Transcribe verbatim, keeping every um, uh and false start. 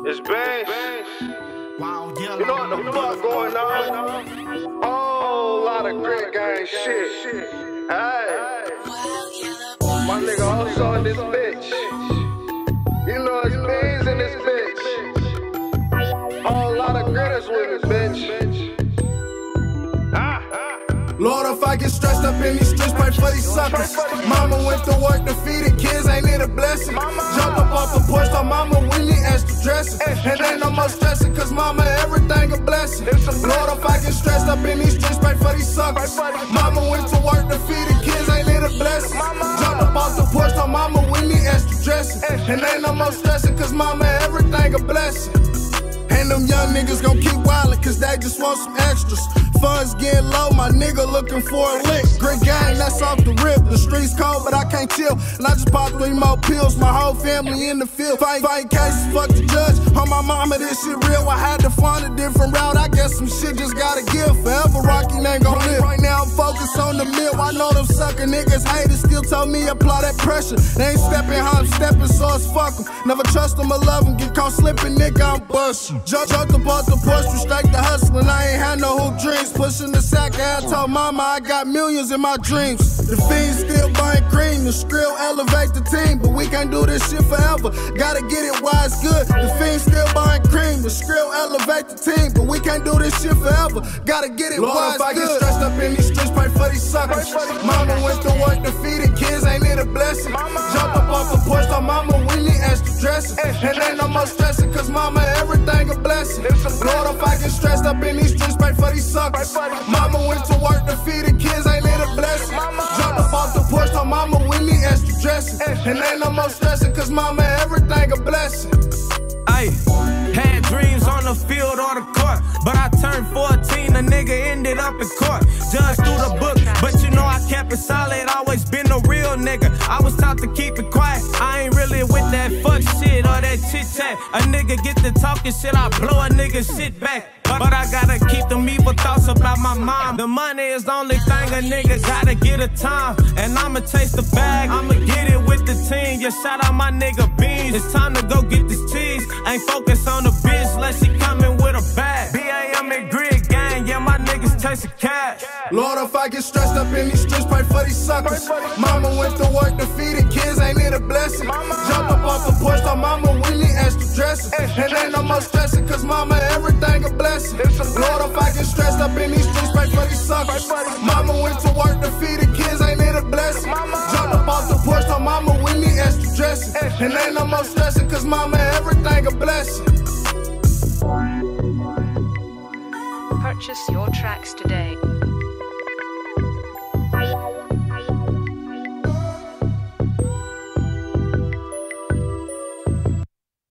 It's Bench. Wow, you know what the fuck going on? Whole lot of grit gang shit. Hey, my nigga also in this bitch. You know it's beans in this bitch. Whole lot of gritters with me, bitch. Ah. Lord, if I get stressed up in these streets, pray for these suckers. Mama went to work to feed the kids, ain't it a blessing? Jump up off the porch, told mama we need extra dressing. And ain't no more stressing, cause mama, everything a blessing. Lord, if I get stressed up in these streets, pray for these suckers. Mama went to work to feed the kids, ain't it a blessing? Jump up off the porch, told mama we need extra dressing. And ain't no more stressing, cause mama, everything a blessing. And them young niggas gon' keep wildin' cause they just want some extras. Funds getting low, my nigga looking for a lick. Grit gang, that's off the rip. The streets cold, but I can't chill. And I just popped three more pills, my whole family in the field. Fight, fight cases, fuck the judge. On my mama, this shit real. I had to find a different route. I guess some shit just gotta give. Forever Rocky ain't gon' live. Right now I'm focused on the mill. I know them sucker niggas haters still told me apply that pressure. They ain't stepping how I'm stepping, so it's fuck 'em. Never trust them or love them. Get caught slipping, nigga, I'm bustin'. Jump, jumped about the porch, restrict the hustlin'. I ain't had no hoop dreams. Pushing the sack, I told mama I got millions in my dreams. The fiends still buying cream, the skrill elevate the team, but we can't do this shit forever. Gotta get it while it's good. The fiends still buying cream, the skrill elevate the team, but we can't do this shit forever. Gotta get it while it's good. Lord, if I get stressed up in these streets, pray for these suckers. Mama went to work to feed the kids, ain't it a blessing? Jump up off the porch, told mama we need extra dressing. And ain't no more stressing, cause mama, everything a blessing. Lord, if I get stressed up in these streets, pray for these suckers. Mama went to work to feed the kids, ain't it a blessing? Jump up off the porch, told mama we need extra dressing. And ain't no more stressing, cause mama, everything a blessing. Ayy, had dreams on the field or the court, but I turned fourteen, a nigga ended up in court. Judge through the book, but you know I kept it solid, always been a real nigga. I was taught to keep it quiet, I ain't really with that fuck shit or that chit chat. A nigga get to talking shit, I blow a nigga shit back. But I gotta keep them evil thoughts about my mom. The money is the only thing a nigga gotta get a time. And I'ma taste the bag, I'ma get it with the team. Yeah, shout out my nigga Beans. It's time to go get this cheese. Ain't focused on the bitch, unless she coming with a bag. B A M and Grit gang, yeah, my niggas chasing cash. Lord, if I get stressed up in these streets, pray for these suckers. Mama went to work to feed the kids, ain't it a blessing? Jump up off the porch, told mama we need extra dressing. And ain't no more stressing, cause mama, everything a blessing. Lord, if I get stressed up in these streets, pray for these suckers. Mama went to work to feed the kids, ain't it a blessing? Jump up off the porch, told mama we need extra dressing. And ain't no more stressing, cause mama, everything a blessing. Purchase your tracks today.